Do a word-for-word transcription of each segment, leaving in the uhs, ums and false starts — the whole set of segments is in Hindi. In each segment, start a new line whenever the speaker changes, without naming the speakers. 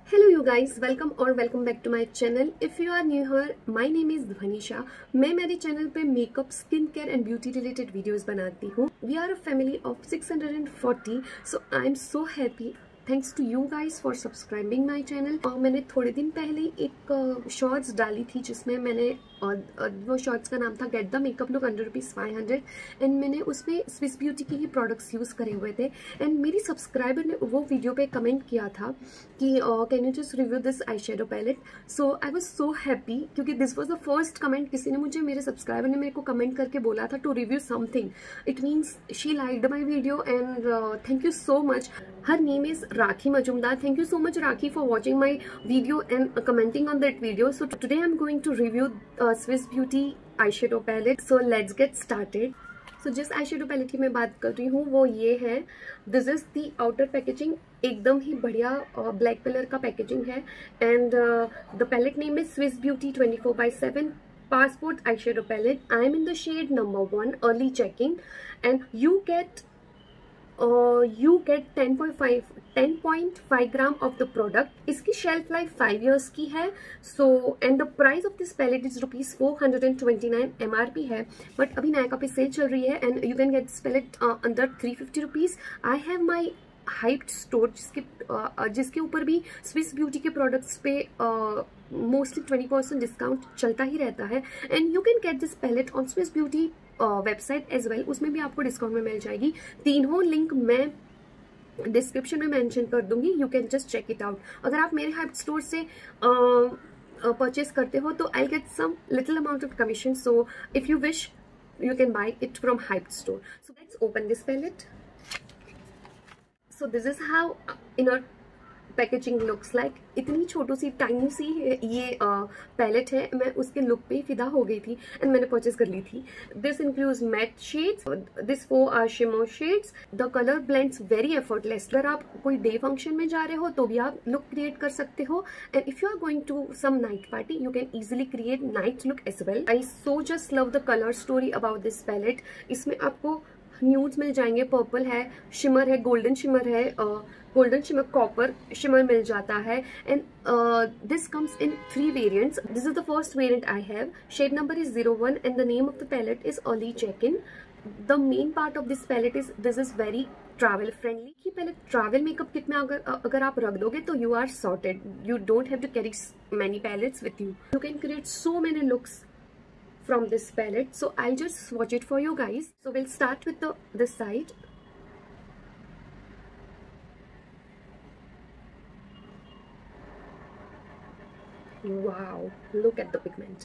हेलो यू गाइस, वेलकम और welcome back to my channel. If you are new here, my name is Dhwanisha. मैं मेरे चैनल पे makeup, skin care and beauty related videos बनाती हूँ। We are a family of six hundred forty, so I am so happy. Thanks to you guys for subscribing my channel. और मैंने थोड़े दिन पहले एक शॉर्ट्स डाली थी जिसमें मैंने और वो शॉर्ट्स का नाम था get the makeup look under rupees five hundred and मैंने उसमें स्विस ब्यूटी के ही प्रोडक्ट्स यूज़ करे हुए थे। एंड मेरी सब्सक्राइबर ने वो वीडियो पे कमेंट किया था कि can you just review this eye shadow palette. So I was so happy क्योंकि this was the first comment. किसी ने मुझे, मेरे सब्सक्राइबर ने मेरे को कमेंट करके बोला था to review something. It means she liked my video and thank you so much. Her name is Rakhi Majumdar. Thank you so much Rakhi for watching my video and uh, commenting on that video. So today I'm going to review uh, Swiss Beauty eyeshadow palette. So let's get started. So जिस eyeshadow palette की मैं बात कर रही हूँ वो ये है। This is the outer packaging. एकदम ही बढ़िया ब्लैक कलर का पैकेजिंग है and the palette name is Swiss Beauty twenty four by seven passport eyeshadow palette. I am in the shade number one, early checking, and you get Uh, you get ten point five gram of the product. इसकी शेल्फ लाइफ फाइव इयर्स की है। So and the price of this palette is rupees four hundred and twenty nine. M R P है बट अभी नायका पे सेल चल रही है and you can get this palette under three fifty rupees. I have my Hypd store जिसके uh, जिसके ऊपर भी स्विस ब्यूटी के प्रोडक्ट्स पे मोस्टली ट्वेंटी परसेंट डिस्काउंट चलता ही रहता है and you can get this palette on Swiss Beauty website as well. उसमें भी आपको डिस्काउंट में मिल जाएगी। तीनों लिंक मैं डिस्क्रिप्शन में मेंशन कर दूंगी, you can just check it out. अगर आप मेरे हाइप स्टोर से परचेज uh, uh, करते हो तो I get some little amount of commission. So if you wish you can buy it from Hypd store. So let's open this palette. So this is how inner packaging looks like. इतनी छोटी सी टाइनी सी ये पैलेट है, मैं उसके लुक पे ही फिदा हो गई थी एंड मैंने परचेज कर ली थी। This includes matte shades, this four are shimmer shades. The colour blends very effortless. अगर आप कोई डे फंक्शन में जा रहे हो तो भी आप लुक क्रिएट कर सकते हो and if you are going to some night party you can easily create night look as well. I so just love the colour story about this palette. इसमें आपको न्यूड्स मिल जाएंगे, पर्पल है, शिमर है, गोल्डन शिमर है, गोल्डन शिमर, कॉपर शिमर मिल जाता है and this comes in three variants. This is the first variant I have. Shade number is zero one and the name of the palette is early check in. The main part of this palette is this is very travel friendly. ये पैलेट ट्रैवल मेकअप किट में अगर अगर आप रख दोगे तो you are sorted. You don't have to carry many palettes with you. You can create so many looks from this palette, so I'll just swatch it for you guys. So we'll start with the this side. Wow, look at the pigment.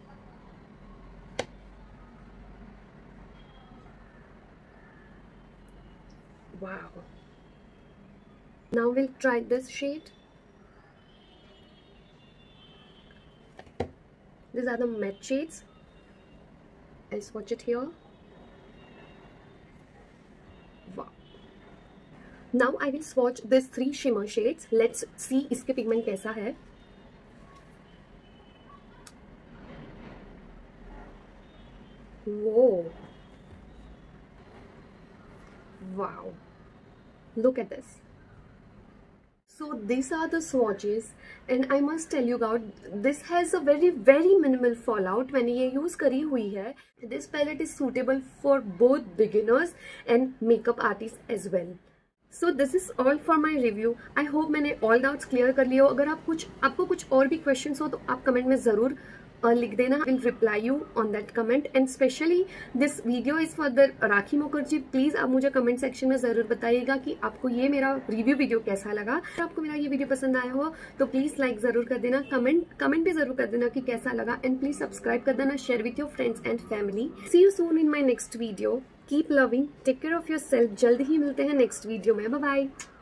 Wow. Now we'll try this shade. These are the matte shades. I'll swatch it here. Wow. Now I will swatch these three shimmer shades. Let's see इसके pigment कैसा है. Whoa. Wow. Look at this. So these are the swatches and I must tell you guys, this has a very very minimal fallout. मैंने ये यूज करी हुई है. This palette is suitable for both beginners and makeup artists as well. So this is all for my review. I hope मैंने all doubts clear कर लिए हो. अगर आप कुछ आपको कुछ और भी questions हो तो आप comment में ज़रूर Uh, लिख देना. I will reply you on that comment and specially this video is for the Rakhi Mukherjee. Please आप मुझे कमेंट सेक्शन में जरूर बताइएगा कि आपको ये मेरा रिव्यू वीडियो कैसा लगा। अगर आपको मेरा ये वीडियो पसंद आया हो तो प्लीज लाइक जरूर कर देना, कमेंट कमेंट भी जरूर कर देना कि कैसा लगा एंड प्लीज सब्सक्राइब कर देना, share with your friends and family. See you soon in my next video. Keep loving, take care of yourself. जल्द ही मिलते हैं नेक्स्ट वीडियो में। Bye bye.